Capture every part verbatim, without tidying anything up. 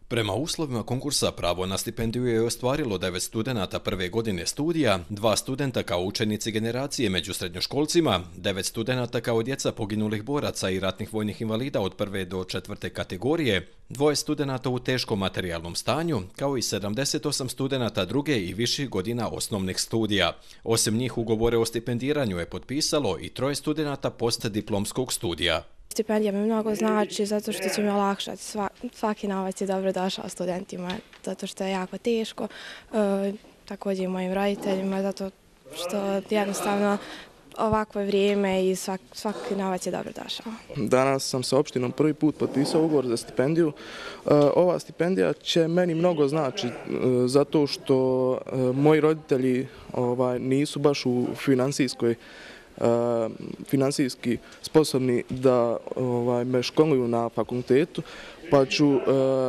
Prema uslovima konkursa pravo na stipendiju je ostvarilo devet studenata prve godine studija, dva studenta kao učenici generacije među srednjoškolcima, devet studenata kao djeca poginulih boraca i ratnih vojnih invalida od prve do četvrte kategorije, dvoje studenata u teškom materijalnom stanju, kao i sedamdeset osam studenata druge i viših godina osnovnih studija. Osim njih ugovore o stipendiranju je potpisalo i troje studenata postdiplomskog studija. Stipendija mi mnogo znači zato što će mi olakšati. Svaki novac je dobro došao studentima zato što je jako teško, e, također i mojim roditeljima zato što jednostavno ovakvo vrijeme i svak, svaki novac je dobro došao. Danas sam sa opštinom prvi put potpisao ugovor za stipendiju. E, ova stipendija će meni mnogo znači e, zato što e, moji roditelji ovaj, nisu baš u finansijskoj Uh, finansijski sposobni da ovaj, me školuju na fakultetu, pa ću uh,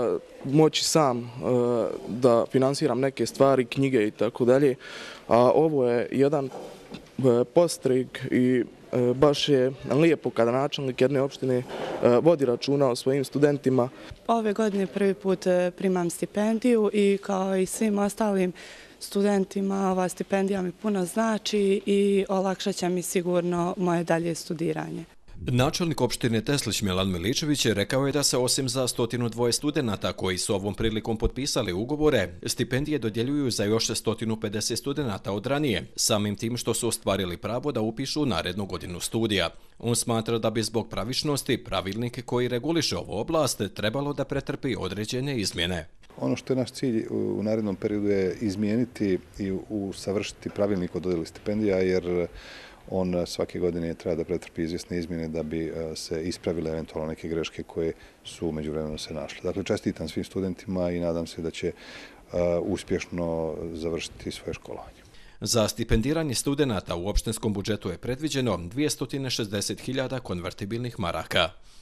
moći sam uh, da finansiram neke stvari, knjige i tako dalje. A ovo je jedan uh, podstrek i uh, baš je lijepo kada načelnik jedne opštine uh, vodi računa o svojim studentima. Ove godine prvi put primam stipendiju i kao i svim ostalim studentima ova stipendija mi puno znači i olakšat će mi sigurno moje dalje studiranje. Načelnik opštine Teslić Milan Miličević rekao je da se osim za stotinu dvoje studenata koji su ovom prilikom potpisali ugovore, stipendije dodjeljuju za još stotinu pedeset studenata od ranije, samim tim što su ostvarili pravo da upišu narednu godinu studija. On smatra da bi zbog pravičnosti pravilnik koji reguliše ovu oblast trebalo da pretrpi određene izmjene. Ono što je naš cilj u narednom periodu je izmijeniti i usavršiti pravilnik o dodjeli stipendija, jer on svake godine treba da pretrpi izvjesne izmjene da bi se ispravile eventualno neke greške koje su u međuvremenu se našle. Dakle, čestitam svim studentima i nadam se da će uspješno završiti svoje školovanje. Za stipendiranje studenata u opštinskom budžetu je predviđeno dvjesto šezdeset hiljada konvertibilnih maraka.